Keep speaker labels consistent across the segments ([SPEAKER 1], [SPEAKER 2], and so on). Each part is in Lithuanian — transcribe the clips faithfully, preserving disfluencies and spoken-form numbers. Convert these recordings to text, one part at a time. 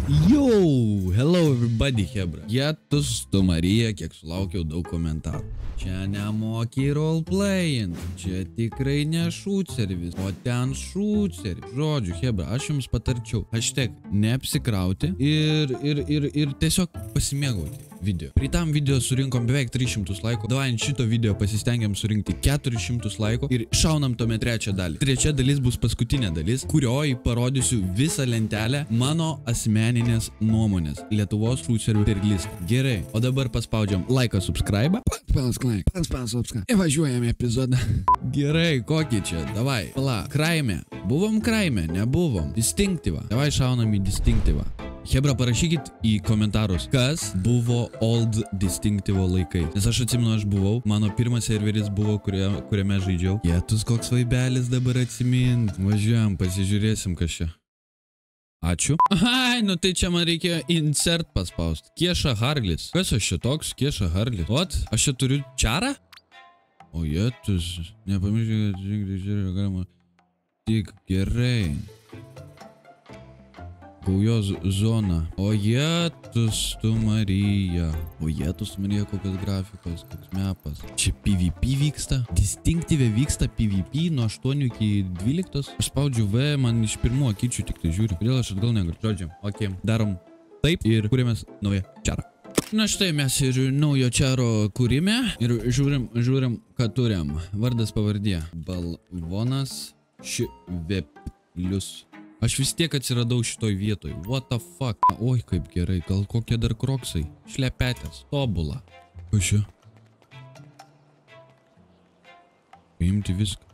[SPEAKER 1] Yo, hello everybody, hebra. Jėtus tu Marija, kiek sulaukiau daug komentarų. Čia nemoki roleplaying, čia tikrai ne shoot service, o ten shoot service. Žodžiu, hebra, aš jums patarčiau. Hashtag neapsikrauti ir, ir, ir, ir tiesiog pasimėgauti video. Pritam video surinkom beveik tris šimtus laikų. Davai ant šito video pasistengiam surinkti keturis šimtus laikų ir šaunam tome trečią dalį. Trečia dalis bus paskutinė dalis, kurioj parodysiu visą lentelę mano asmeninės nuomonės Lietuvos shoot service listą. Gerai, o dabar paspaudžiam laiką, subscribe. Panas like, panas panas subscribe. Ir važiuojame epizodą. Gerai, kokį čia? Davai, pala, kraime. Buvom kraime, nebuvom. Distinktyva. Davai šaunam į distinktyvą. Hebra, parašykit į komentarus, kas buvo old distinktyvo laikai. Nes aš atsimenu, aš buvau, mano pirmas serveris buvo, kurie, kuriame žaidžiau. Jėtus, koks vaibelis dabar atsimint. Važiuojam, pasižiūrėsim, kas čia. Ačiū. Ai, nu tai čia man reikėjo insert paspaust. Kieša Harlis. Kas aš čia toks? Kieša Harlis. Ot, aš čia turiu čarą? O jėtus, nepamirškite, kad žiūrėkite, žiūrėkite, galima. Tik gerai. Gaujos zona. O jėtus tu Marija. O jėtus tu Marija, kokios grafikos, koks mepas. Čia PvP vyksta. Distinktyvė vyksta PvP nuo aštuonių iki dvyliktos. Aš spaudžiu V, man iš pirmų akyčių tik tai žiūriu. Kodėl aš atgal negaliu? Žodžiu, ok, darom taip ir kūrėmės naują čarą. Na štai mes ir naujo čaro kūrime ir žiūrim, žiūrim, ką turim. Vardas pavardė. Balvonas Šveplius. Aš vis tiek atsiradau šitoj vietoj. What the fuck? Oi, kaip gerai. Gal kokie dar kroksai? Šlepetės. Tobula. Kas čia? Paimti viską.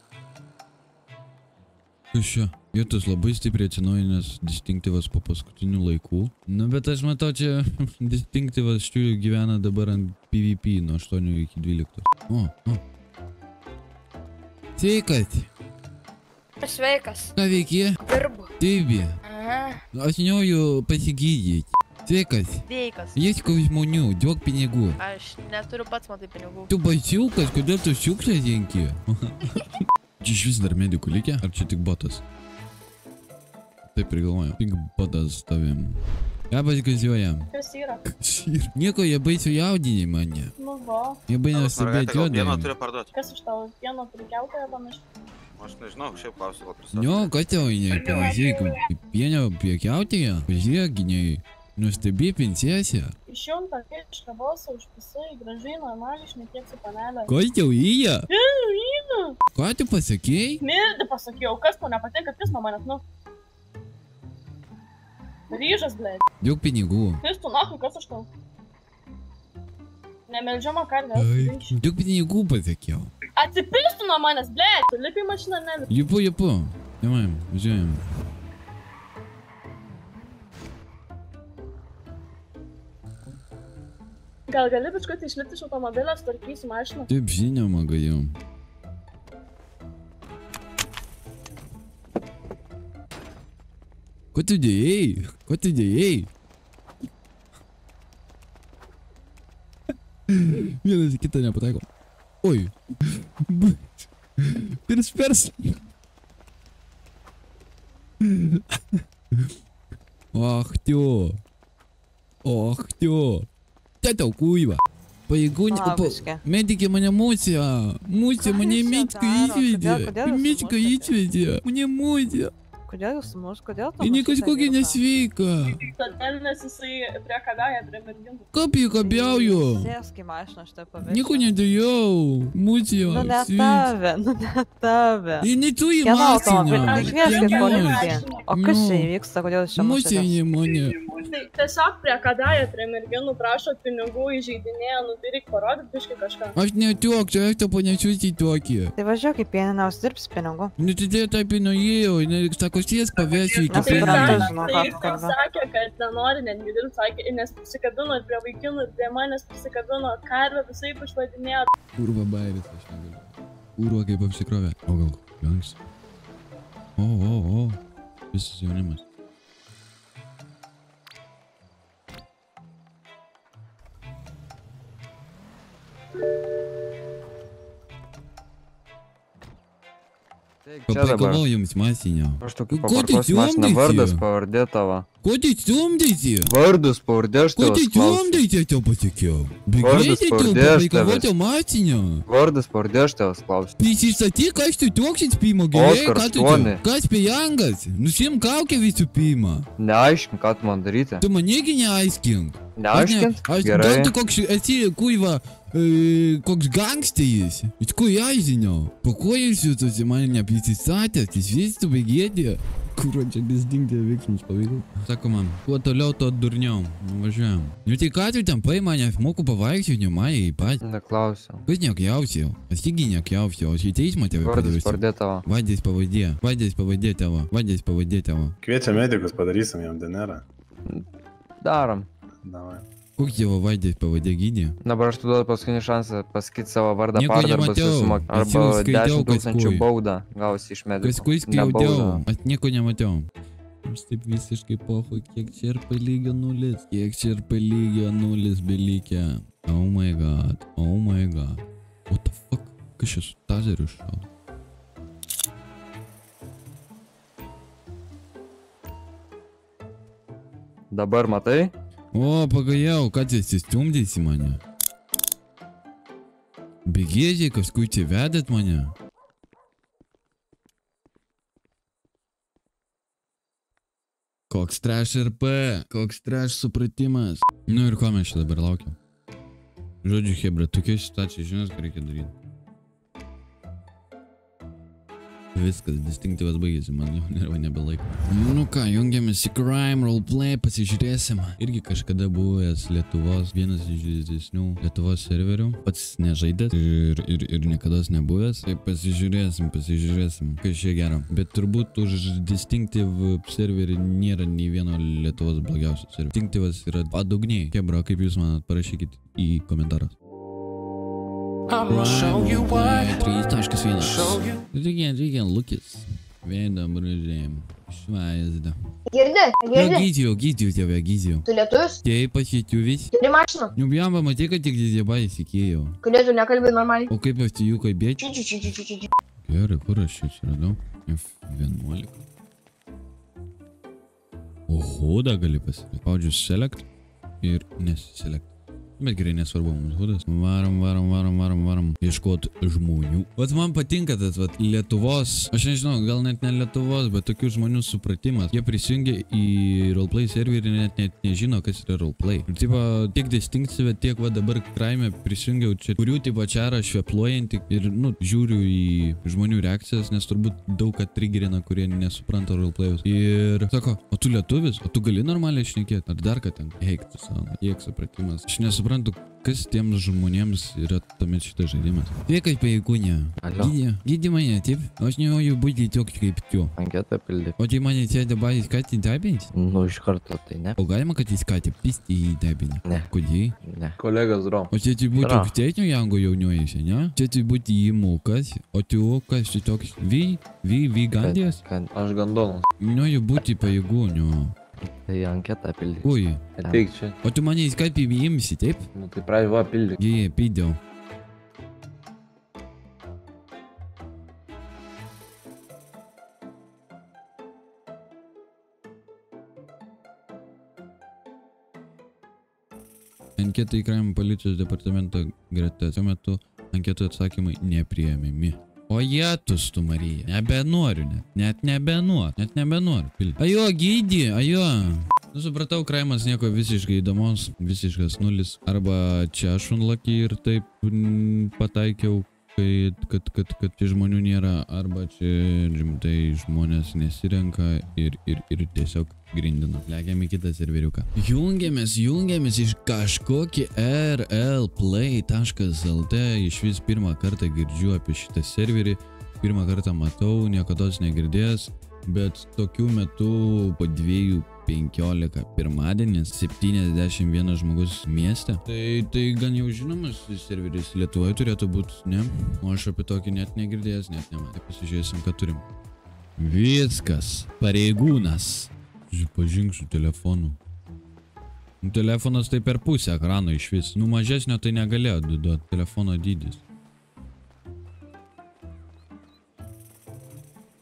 [SPEAKER 1] Kas čia? Vietos labai stipriai atsinaujinęs distinktyvas po paskutinių laikų. Nu, bet aš matau, čia distinktyvas štiu gyvena dabar ant PvP nuo aštuonių iki dvyliktos. O, o. Sveikas.
[SPEAKER 2] Sveikas.
[SPEAKER 1] Ką veiki?
[SPEAKER 2] Dirbu.
[SPEAKER 1] Dirbi.
[SPEAKER 2] Aha.
[SPEAKER 1] Aš noriu pasigydyti. Sveikas.
[SPEAKER 2] Sveikas.
[SPEAKER 1] Ieškau žmonių, duok pinigų.
[SPEAKER 2] Aš neturiu pats matai pinigų.
[SPEAKER 1] Tu baisiukas, kodėl tu šiukšlę renki? Čia iš vis dar medikų likę? Ar čia tik botas? Taip prigalvoju. Tik botas tavim. Ką pasikaziuojam?
[SPEAKER 2] Kas yra?
[SPEAKER 1] Kas yra? Nieko, jie baisiu jaudinį mane.
[SPEAKER 2] Nu va.
[SPEAKER 1] Jie baisiu stebėti juodinį.
[SPEAKER 2] Kas iš tavo pieno prikeltoje panašiai?
[SPEAKER 3] Aš nežinau, šiaip klausiu, gal pristatyti.
[SPEAKER 1] Nu, kas tau, ne, pamažiai, pienio priekiautėje? Pažiūrėk, giniai, nustebi princesę.
[SPEAKER 2] Išjunta kėlišką balsą, užpisai, gražiai, normaliai, šnekėk su panelė.
[SPEAKER 1] Kas tau įja?
[SPEAKER 2] Įja.
[SPEAKER 1] Ką tu pasakėjai?
[SPEAKER 2] Mirdi pasakiau, kas tau nepatinka, kas nuo manęs, nu? Ryžas, blėd.
[SPEAKER 1] Daug pinigų.
[SPEAKER 2] Kas tu nahui, kas aš tau? Nemeldžiama karvė.
[SPEAKER 1] Daug pinigų pasakiau.
[SPEAKER 2] Atsipistų nuo manęs, blėd. Tu lipi į mašiną, nelipi.
[SPEAKER 1] Jupu, jupu. Jumai, važiuojam.
[SPEAKER 2] Gal gali biškutį išlipti iš automobilio, sutvarkysiu mašiną?
[SPEAKER 1] Taip, žinoma, galiu. Ko tu dėjai? Ko tu dėjai? Vienas į kitą nepataiko. Oi. Pers, pers. Ах ты. Ах ты. Та тau kuiva. Pareigūnė, medikė mane musė. Musė, mane Mička įsvedė. Mička įsvedė. Mane musė.
[SPEAKER 4] Kodėl jūs mus, kodėl tu?
[SPEAKER 1] Ir ne kažkokia nesveika.
[SPEAKER 2] Todėl nes jisai priekabėja prie merginų.
[SPEAKER 1] Ką priekabėju?
[SPEAKER 4] Sėsk į mašiną, aš tai paviršiu.
[SPEAKER 1] Nieko nedėjau. Musė.
[SPEAKER 4] Nu ne tave, nu ne tave.
[SPEAKER 1] Ir ne tu į
[SPEAKER 4] Kieno
[SPEAKER 1] mašiną.
[SPEAKER 4] automobilį? Iškvieskit policiją. O kas čia įvyksta, kodėl jūs čia
[SPEAKER 1] Musė
[SPEAKER 4] mušėtės?
[SPEAKER 1] į mane.
[SPEAKER 2] Tiesiog priekabėja prie merginų, prašo pinigų, įžeidinėja, nu tai reikia parodyti biškai kažką.
[SPEAKER 1] Aš ne toks, aš to panašius į tokį.
[SPEAKER 4] Tai važiuok į pieninę, uždirbsi pinigų.
[SPEAKER 1] Nu tai tai taip nuėjau, sako, sėsk pavėsiu iki
[SPEAKER 4] Nesuprantu,
[SPEAKER 1] pieninės.
[SPEAKER 4] žinau,
[SPEAKER 2] Tai
[SPEAKER 4] ką tu
[SPEAKER 2] jis
[SPEAKER 4] kalbi.
[SPEAKER 2] sakė, kad nenori netgi dirbti, sakė, nes prisikabino ir prie vaikinų, ir prie manęs prisikabino, karvę visai išvadinėjo.
[SPEAKER 1] Urva bairis, aš negaliu. Urva kaip apsikrovė. O gal, gangs. O, o, o. Visas jaunimas. Papaikavau jums masinio.
[SPEAKER 5] Aš tokį
[SPEAKER 1] Ko tai
[SPEAKER 5] paprastos mašiną vardas
[SPEAKER 1] ciomdaisi?
[SPEAKER 5] pavardė tavo.
[SPEAKER 1] Ko tai ciomdaisi?
[SPEAKER 5] Vardas pavardė aš
[SPEAKER 1] Ko
[SPEAKER 5] tavęs
[SPEAKER 1] tai
[SPEAKER 5] klausiu.
[SPEAKER 1] ciomdaisi aš tau pasakiau?
[SPEAKER 5] Vardas,
[SPEAKER 1] Bėgėti tau
[SPEAKER 5] pavardė, aš
[SPEAKER 1] papaikavau
[SPEAKER 5] tavęs.
[SPEAKER 1] tau masinio.
[SPEAKER 5] Vardas pavardė aš tavęs klausiu.
[SPEAKER 1] Prisistatyk, kas tu toks įspėjimo geriai,
[SPEAKER 5] Oskar
[SPEAKER 1] ką tu čia?
[SPEAKER 5] aštuoni.
[SPEAKER 1] Kas pėjangas? Nusim kaukę visų pirma.
[SPEAKER 5] Neaiškink, ką tu man daryti.
[SPEAKER 1] Tu manegi neaiskink.
[SPEAKER 5] Neaiškink?
[SPEAKER 1] Aš gal
[SPEAKER 5] Gerai.
[SPEAKER 1] tu koks esi, kuiva, e, koks gangsteris. Iš ko jažinio? Po ko jūs jūs mane neprisistatęs, jis vis tu baigėdė. Kur čia disdingti veiksmus pavyko. Sako man, kuo toliau, to durniau. Nuvažiuojam. Nu tai ką tu ten pai mane, aš moku pavaikščioti, ne mane į patį.
[SPEAKER 5] Neklausiu.
[SPEAKER 1] Kas nekjausiau? Aš irgi nekjausiau, aš į teismą tave
[SPEAKER 5] Vardas
[SPEAKER 1] padarysiu.
[SPEAKER 5] pavardė tavo.
[SPEAKER 1] Vadės pavadė, vadės pavadė tavo, vadės pavadė tavo.
[SPEAKER 6] Kviečia medikus, padarysim jam D N R.
[SPEAKER 5] Darom.
[SPEAKER 6] Davai.
[SPEAKER 1] Koks tavo vadės pavadė gydė?
[SPEAKER 5] Dabar aš tu duodu paskutinį šansą pasakyti savo vardą
[SPEAKER 1] Nieko
[SPEAKER 5] pavardę arba
[SPEAKER 1] nemačiau.
[SPEAKER 5] susimok.
[SPEAKER 1] Aš jau
[SPEAKER 5] Arba
[SPEAKER 1] skaitau,
[SPEAKER 5] dešimt
[SPEAKER 1] kas
[SPEAKER 5] tūkstančių
[SPEAKER 1] kui.
[SPEAKER 5] baudą gausi iš medikų.
[SPEAKER 1] Paskui
[SPEAKER 5] Ne baudą.
[SPEAKER 1] skaičiau, aš nieko nemačiau. Aš taip visiškai pohu, kiek čia ir palygio nulis, kiek čia ir palygio nulis belikia. Oh my god, oh my god. What the fuck? Kas čia su tazeriu šaudo?
[SPEAKER 5] Dabar matai?
[SPEAKER 1] O, pagajau, ką čia įsistumdėsi mane? Begėžiai, kažkur čia vedat mane? Koks trash R P, koks trash supratimas. Nu ir ko mes čia dabar laukiam? Žodžiu, hebra, tokia situacija, žinos, ką reikia daryti. Viskas, distinktyvas baigėsi, man jau nerva nebelaiko. Nu ką, jungiamės į Crime Roleplay, pasižiūrėsim. Irgi kažkada buvęs Lietuvos, vienas iš didesnių Lietuvos serverių. Pats nežaidęs ir, ir, ir niekados nebuvęs. Tai pasižiūrėsim, pasižiūrėsim, kas čia gero. Bet turbūt už Distinctive serverį nėra nei vieno Lietuvos blogiausio serverio. Distinctyvas yra padugniai. Kebra, kaip jūs manat, parašykit į komentarus.
[SPEAKER 7] I'ma show you what.
[SPEAKER 1] trys taškas vienas.
[SPEAKER 7] Show you.
[SPEAKER 1] Reikia, reikia lukis. Veidą brūžėm. Švaizdą.
[SPEAKER 8] Girdi,
[SPEAKER 1] Nu,
[SPEAKER 8] girdi.
[SPEAKER 1] gydyju, gydyju tave, gydyju.
[SPEAKER 8] Tu lietuvis?
[SPEAKER 1] Taip, pasiekiuvis.
[SPEAKER 8] Turi mašiną?
[SPEAKER 1] Nu, bjamba, matai, kad tik didėba įsikėjau.
[SPEAKER 8] Kodėl tu nekalbi normaliai?
[SPEAKER 1] O kaip aš tijų kalbėčiau?
[SPEAKER 8] Či, či, či, či, či, či.
[SPEAKER 1] Gerai, kur aš čia atsiradau? F vienuolika. Oho, da gali pasirinkti. Spaudžiu select ir nesiselect. Bet gerai, nesvarbu mums hudas. Varom, varom, varom, varom, varom. Ieškot žmonių. Vat man patinka tas, vat, Lietuvos, aš nežinau, gal net ne Lietuvos, bet tokių žmonių supratimas. Jie prisijungia į roleplay serverį ir net, net nežino, kas yra roleplay. Ir tipo, tiek Distinctive, tiek va dabar Crime prisijungiau čia, kurių tipo čia yra švepluojantį ir, nu, žiūriu į žmonių reakcijas, nes turbūt daug ką triggerina, kurie nesupranta roleplayus. Ir sako, o tu lietuvis, o tu gali normaliai šnekėti, ar dar ką ten? Eik tu savo, tiek supratimas. Aš nesuprantu, suprantu, kas tiems žmonėms yra tuomet šitas žaidimas. Sveikas, paėkūnė.
[SPEAKER 5] Alio.
[SPEAKER 1] Gydė, gydė mane, taip? Aš nenoriu būti toks kaip tu.
[SPEAKER 5] Anketą pildyk.
[SPEAKER 1] O tai mane čia dabar įskatį dabinti?
[SPEAKER 5] Nu, iš karto tai ne.
[SPEAKER 1] O galima, kad įskatį pisti į dabinį?
[SPEAKER 5] Ne.
[SPEAKER 1] Kodėl?
[SPEAKER 5] Ne. Kolegas drom.
[SPEAKER 1] O čia tai būtų
[SPEAKER 5] Yra.
[SPEAKER 1] aukštesnio jango jaunuojasi, ne? Čia tai būtų įmukas, o tu kas čia toks? Vy, vy, vy gandės?
[SPEAKER 5] Kad aš gandonas.
[SPEAKER 1] Noriu būti paėgūniu.
[SPEAKER 5] Tai anketą pildyk.
[SPEAKER 1] Ui,
[SPEAKER 5] Ateik čia.
[SPEAKER 1] o tu mane įskatį įimsi, taip?
[SPEAKER 5] Nu, tai pradžiu va pildyk.
[SPEAKER 1] Jie, pidėjau. Anketą įkravimo policijos departamento greta. Šiuo metu anketų atsakymai nepriėmimi. O jėtus tu, Marija. Nebenoriu net. Net nebenoriu. Net nebenoriu. Pilti. Ajo, gydį, ajo. Nu, supratau, kraimas nieko visiškai įdomus. Visiškas nulis. Arba čia aš unlucky ir taip mm, pataikiau, kai, kad, kad, kad čia žmonių nėra. Arba čia rimtai žmonės nesirenka ir, ir, ir tiesiog grindina. Lekiam į kitą serveriuką. Jungiamės, jungiamės iš kažkokį R L play taškas L T. Iš vis pirmą kartą girdžiu apie šitą serverį. Pirmą kartą matau, niekados negirdėjęs. Bet tokiu metu po dviejų penkiolika pirmadienis, septyniasdešimt vienas žmogus mieste. Tai, tai gan jau žinomas serveris Lietuvoje turėtų būti, ne? O aš apie tokį net negirdėjęs, net nematė. Pasižiūrėsim, ką turim. Viskas. Pareigūnas. Pažink su telefonu. Nu, telefonas tai per pusę ekrano iš vis. Nu, mažesnio tai negalėjo duoti telefono dydis.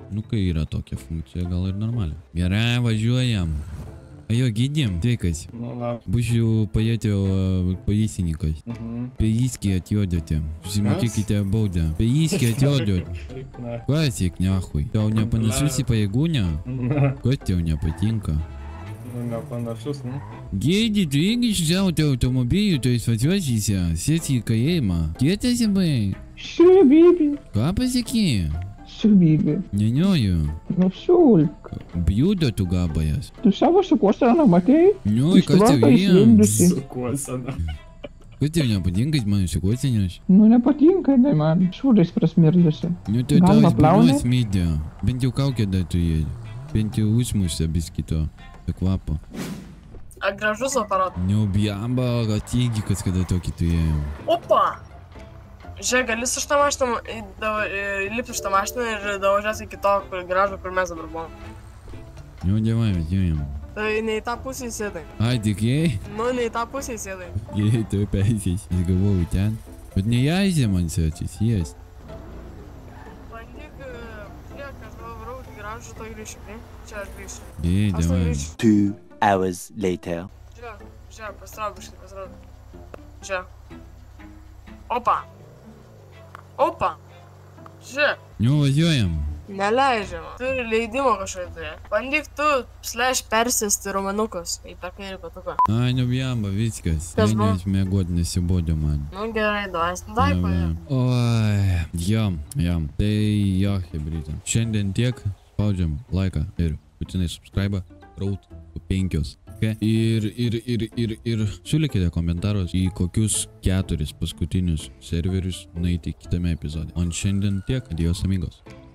[SPEAKER 1] Nu, kai yra tokia funkcija, gal ir normaliai. Gerai, važiuojam. Ajo, gydim, sveikas.
[SPEAKER 9] Ну ладно.
[SPEAKER 1] Būsiu pajėtio paėsininkas.
[SPEAKER 9] Угу.
[SPEAKER 1] Paėskį atjodėte. Susimokėkite baudą. Paėskį atjodėte.
[SPEAKER 9] На.
[SPEAKER 1] Kas įk nehui? Tau nepanašus į paėgūnę?
[SPEAKER 9] На.
[SPEAKER 1] Kas tau nepatinka?
[SPEAKER 9] Ну, на панашус, ну.
[SPEAKER 1] Gėdi, tu irgi išsiauti automobilį, tu įsvačiuosysi, sėsi į kalėjimą. Kietasi, bai?
[SPEAKER 10] Все, Биби,
[SPEAKER 1] Ką pasakė?
[SPEAKER 10] все, Биби.
[SPEAKER 1] Nenioju.
[SPEAKER 10] Ну все,
[SPEAKER 1] Bjudo tu gabajas.
[SPEAKER 10] ты savo šukuoseną matei?
[SPEAKER 1] Nu,
[SPEAKER 10] Iš
[SPEAKER 1] kas tau
[SPEAKER 10] tvarko
[SPEAKER 1] jiems?
[SPEAKER 10] išlindusi.
[SPEAKER 9] Sukosana.
[SPEAKER 1] Kas tau nepatinka, kad man išsikuosinės?
[SPEAKER 10] Nu nepatinka, tai man šūdais prasmirdusi.
[SPEAKER 1] Nu, tai tau
[SPEAKER 10] Galvą plauni?
[SPEAKER 1] įspūdžiuos mydė. Bent jau kaukę dar tu jėdi. Bent jau užmušę biskito. Be kvapo.
[SPEAKER 2] A gražus aparatas.
[SPEAKER 1] Neubjamba, atigi, kas kada tokį turėjau.
[SPEAKER 2] Opa! Žiūrėk, gali su šitą mašiną, lipti šitą mašiną ir davažiuosi iki to kur garažo, kur mes dabar buvom.
[SPEAKER 1] Nu, dievai, važiuojam.
[SPEAKER 2] Tai ne į tą pusę įsėdai.
[SPEAKER 1] Ai, tikėjai?
[SPEAKER 2] Nu, ne į tą pusę įsėdai.
[SPEAKER 1] Jei, tu peisės. Aš galvoju ten. Bet nejaizė man sėtis, jas.
[SPEAKER 2] Bandyk, žiūrėk, aš dabar varau į garažą, to grįšiu, ne? Čia aš grįšiu.
[SPEAKER 1] Jei,
[SPEAKER 2] Aš to
[SPEAKER 1] dievai.
[SPEAKER 2] grįšiu.
[SPEAKER 11] Two hours later.
[SPEAKER 2] Žiūrėk, žiūrėk, pasitrauk biškai, pasitrauk. Žiūrėk. Opa. Opa. Žiūrėk.
[SPEAKER 1] Nu, važiuojam.
[SPEAKER 2] Neleidžiama. Turi leidimo kažkokį turėti. Bandyk tu, slash persėsti romanukus į tą kairį patuką.
[SPEAKER 1] Ai, neubjamba, viskas.
[SPEAKER 2] Kas buvo?
[SPEAKER 1] Nes mėgot nesibodė man.
[SPEAKER 2] Nu gerai, duos, dai paėm.
[SPEAKER 1] Oi, jam, jam. Tai jo, hebrytė. Šiandien tiek. Spaudžiam laiką ir būtinai subscribe. Raut penkios. Okay. Ir, ir, ir, ir, ir siūlykite komentarus, į kokius keturis paskutinius serverius nueiti kitame epizode. O šiandien tiek. Adios, amigos.